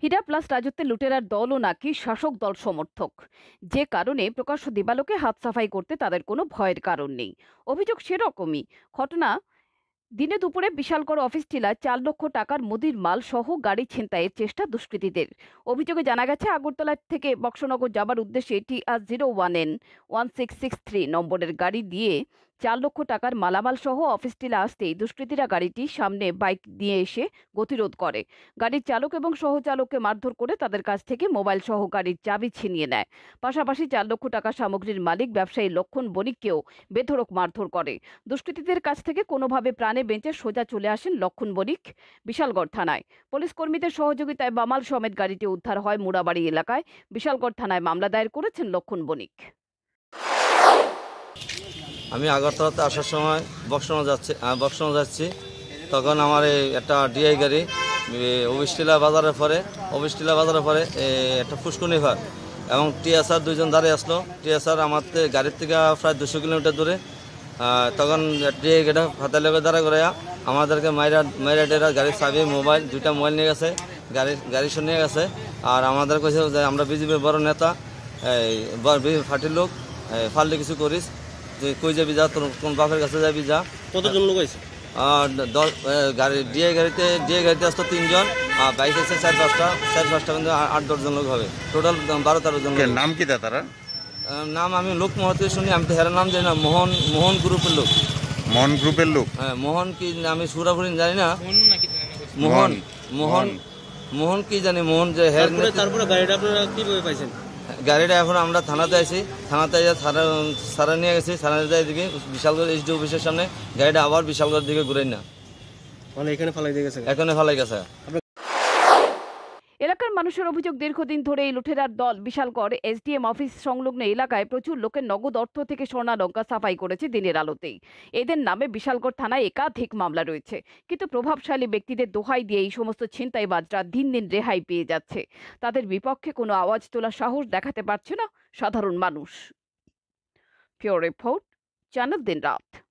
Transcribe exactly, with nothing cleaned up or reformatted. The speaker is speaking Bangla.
হীরা প্লাস রাজত্বের লুটেরার দলও নাকি শাসক দল সমর্থক, যে কারণে প্রকাশ্য দিবালোকে হাত সাফাই করতে তাদের কোনো ভয়ের কারণ নেই। অভিযোগ সেরকমই। ঘটনা দিনে দুপুরে বিশালগড় অফিস টিলায় চার লক্ষ টাকার মুদির মাল সহ গাড়ি ছিনতাইয়ের চেষ্টা দুষ্কৃতীদের। অভিযোগে জানা গেছে, আগরতলা থেকে বক্সনগর যাবার উদ্দেশ্যে T R zero one N one six six three নম্বরের গাড়ি দিয়ে চার লক্ষ টাকার মালামাল সহ অফিস টিলা আসতেই দুষ্কৃতীরা গাড়িটি সামনে বাইক দিয়ে এসে গতিরোধ করে। গাড়ির চালক এবং সহচালককে মারধর করে তাদের কাছ থেকে মোবাইল সহ গাড়ির চাবি ছিনিয়ে নেয়। পাশাপাশি চার লক্ষ টাকা সামগ্রীর মালিক ব্যবসায়ী লক্ষণ বণিককেও বেধড়ক মারধর করে। দুষ্কৃতীদের কাছ থেকে কোনোভাবে প্রাণে বেঁচে সোজা চলে আসেন লক্ষণ বণিক বিশালগড় থানায়। পুলিশ কর্মীদের সহযোগিতায় বামাল সমেত গাড়িটি উদ্ধার হয় মুড়াবাড়ি এলাকায়। বিশালগড় থানায় মামলা দায়ের করেছেন লক্ষণ বণিক। আমি আগরতলাতে আসার সময় বক্সনগর যাচ্ছি বক্সনগর যাচ্ছি তখন আমার এই একটা ডিআই গাড়ি অবিষ্টিলা বাজারের পরে অবিষ্টিলা বাজারের পরে একটা ফুসকুনি ভার এবং টিএসআর দুইজন দাঁড়িয়ে আসলো। টিএসআর আমার গাড়ির থেকে প্রায় দুশো কিলোমিটার দূরে। তখন ডিআই গাড়ি হাতে লেগে দাঁড়া করে আমাদেরকে মাইরা মাইরা টেরা গাড়ির চাবি মোবাইল দুইটা মোবাইল নিয়ে গেছে, গাড়ি গাড়ি শুনে নিয়ে গেছে। আর আমাদের কাছে যে আমরা বিজেপির বড় নেতা, এই পার্টির লোক, ফাললে কিছু করিস, তুই কই যাবি যা, তোর কোন বাপের কাছে যাবি যা। কতজন লোক আছে? দশ গাড়ি ডিএ গাড়িতে ডিএ গাড়িতে আসতো তিনজন, আর বাইক আছে চার পাঁচটা চার পাঁচটা কিন্তু আট দশজন লোক হবে, টোটাল বারো তেরো জন। নাম কি দা তারা? নাম আমি লোক মহতে শুনি, আমি তো হেরার নাম জানি না। মোহন মোহন গ্রুপের লোক। মোহন গ্রুপের লোক? হ্যাঁ, মোহন কি আমি সুরাপুরি জানি না। মোহন মোহন মোহন কি জানি, মোহন যে হের। তারপরে গাড়িটা আপনারা কিভাবে পাইছেন? গাড়িটা এখন আমরা থানাতে আছি, থানাতে সারা সারা নিয়ে গেছি, সারার দিকে বিশালগড় এইচডি অফিসের সামনে। গাড়িটা আবার বিশালগড় দিকে ঘুরাই না, মানে এখানে ফালাই দিয়ে গেছে। এখানে ফালাই গেছে। এলাকার মানুষের অভিযোগ, দীর্ঘদিন ধরে এই লুটেরার দল বিশালগড় এসডিএম অফিস সংলগ্ন এলাকায় প্রচুর লোকের নগদ অর্থ থেকে স্বর্ণালঙ্কা সাফাই করেছে দিনের আলোতেই। এদের নামে বিশালগড় থানায় একাধিক মামলা রয়েছে, কিন্তু প্রভাবশালী ব্যক্তিদের দোহাই দিয়ে এই সমস্ত ছিনতাইবাজরা দিন দিন রেহাই পেয়ে যাচ্ছে। তাদের বিপক্ষে কোনো আওয়াজ তোলার সাহস দেখাতে পারছে না সাধারণ মানুষ। পিওর রিপোর্ট, চ্যানেল দিন রাত।